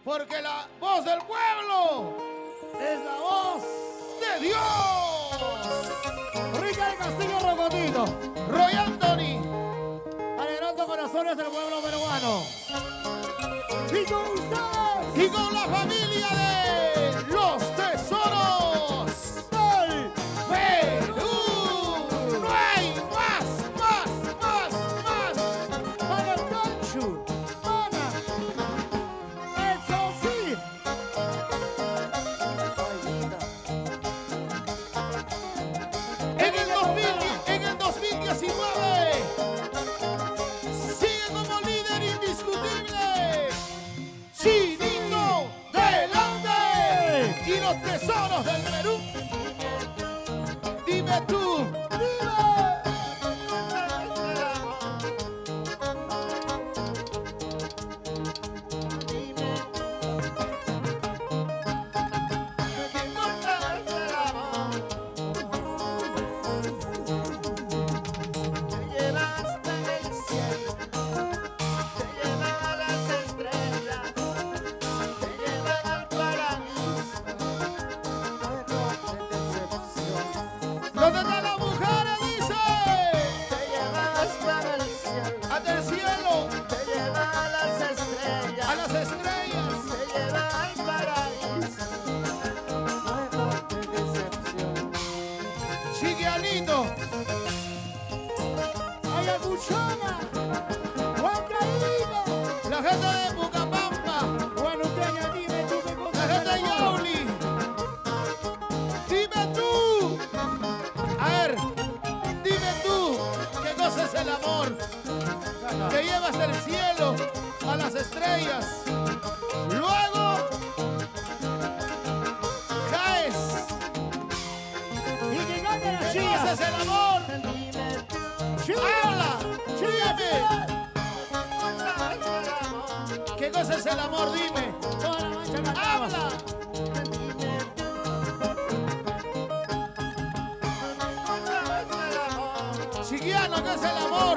Porque la voz del pueblo es la voz de Dios. Rica de Castillo Rocotito. Roy Anthony. Alegrando corazones del pueblo peruano. Y con ustedes. Y con la familia de Los Tesoros del Perú. No hay más. Para el Canchu. Para. Eso sí. En el 2019 sigue como líder indiscutible Chinito delante y los tesoros del Perú. Dime tú, ¿dónde están las mujeres? Dice, Te llevas para el cielo, hasta el cielo, te lleva a las a estrellas, las estrellas. te lleva al paraíso. Luego de decepción. Chiquianito, Ay, Aguchana. Huancaína. la gente de Pucapampa, Guanuqueña, dime tú qué la cosa gente de es el amor. Yauli. Dime tú, a ver, dime tú, qué cosa es el amor. Te llevas del cielo a las estrellas. Luego caes. Y que gane la ¿Qué cosa chilla. es el amor? Dime tú, ¡Habla! ¡Dígame! ¿sabes el amor? ¿Qué cosa es el amor? Dime. Toda la mancha cantamos. ¡Habla! Dime tú, ¿sabes el amor? Chiquiano, ¿qué es el amor?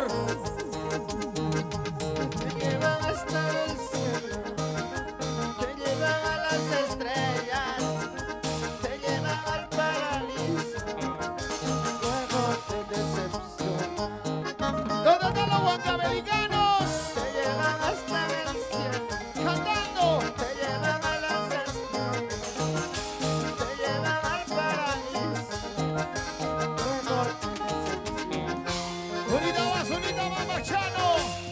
Te llevan hasta el cielo, te llevan a las estrellas, te llevan al paraíso, luego de decepción. ¿Dónde están los huancamericanos? Te llevan hasta el cielo, Cantando. te llevan a las estrellas, te llevan al paraíso, luego de decepción. Unita más, Machano.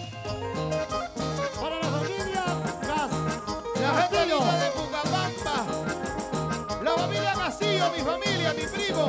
Para la familia Gas. La gente linda de Pucapampa. La familia Castillo, mi familia, mi primo.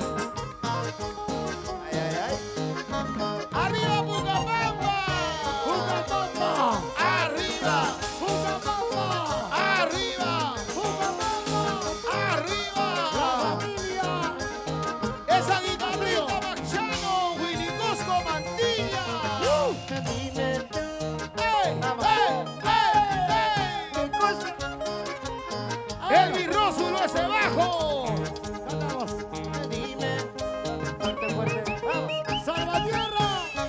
Ay, ay, ay. ¡Arriba Pucapampa! Pucapampa. ¡Arriba! Pucapampa. ¡Arriba! Pucapampa. La ¡Arriba! familia. Esa guitarrita Machano, Willy Cusco Mantilla. Dime tú, ¡Ey! ¡Ey! ¡Ey! ¿qué cosa? ¡Ey! ¡El birrózulo ese bajo! Cantamos. Dime, fuerte, fuerte, vamos. Salvatierra.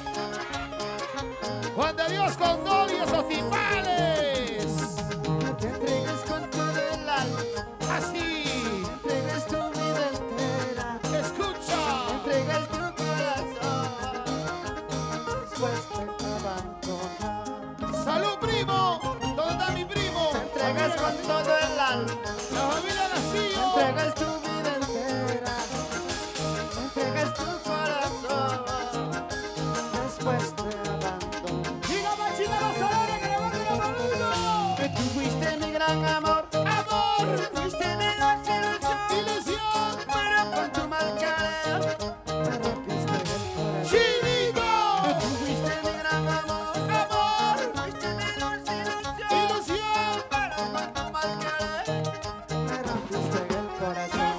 Juan de Dios con Dolly, esos timbales. Te entregues con todo el alma, Así. te entregues tu vida entera, Escucha. te entregues tu corazón, después te abandonar. Salud, primo. ¿Dónde está mi primo? Te entregues con todo el alma, La familia te Castillo. entregues tu vida entera, te entregues tu corazón, después te abandonar. Diga Machina los Salores que levanten la manito. Que tú fuiste mi gran amor, Amor. fuiste mi dulce ilusión, Ilusión. pero con tu mal querer me rompiste el corazón. Chinito. Tú fuiste mi gran amor, Amor. fuiste mi dulce ilusión, Ilusión. pero con tu mal querer me rompiste el corazón.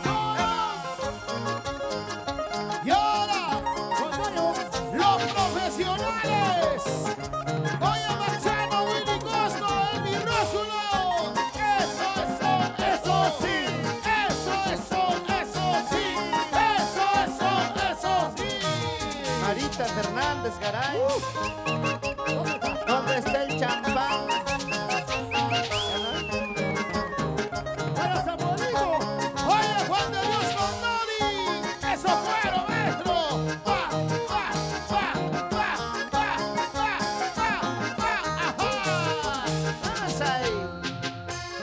Y ahora, los profesionales. Oye, Machano, Willy Cosco, el birrózulo. Eso sí. Eso sí. Marita Fernández, Garay. ¿Dónde está el champán?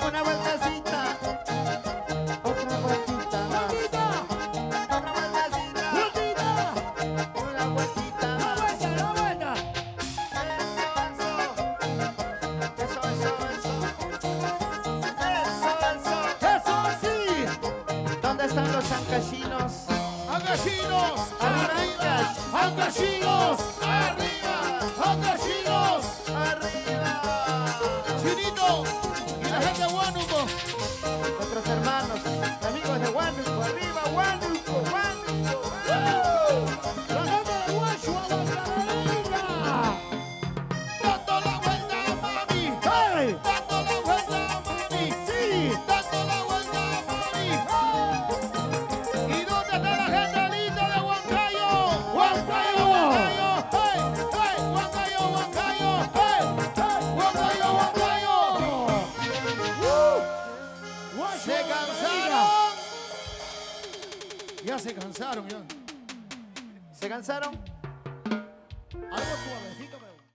Una vueltecita. Otra vueltita más. Vueltita. Otra vueltecita. Vueltita. Una vueltita La más. vuelta, la vuelta. Eso. Eso sí. ¿Dónde están los ancachinos? ¡Angachinos! Arriba. ¡Angachinos! ¡Arriba! ¡Angachinos! Arriba. ¡Chinito! Y la gente de Huánuco. Nuestros hermanos, amigos de Huánuco. Arriba, Huánuco, Huánuco. La gente de Guachua, Guadalajara. ¡Dando la vuelta, mami! ¡Hey! ¡Dando la vuelta, mami! Sí. ¡Dando la vuelta, mami! ¿Y dónde está la gente linda de Huancayo? ¡Huancayo, Huancayo! ¡Hey! ¡Hey! ¡Huancayo, Huancayo! ¡Hey! ¡Hey! ¡Huancayo, Huancayo! Guachua, ¡Se Guadalajara. cansaron! Ya se cansaron, ya. ¿Se cansaron? Algo suavecito, me gusta.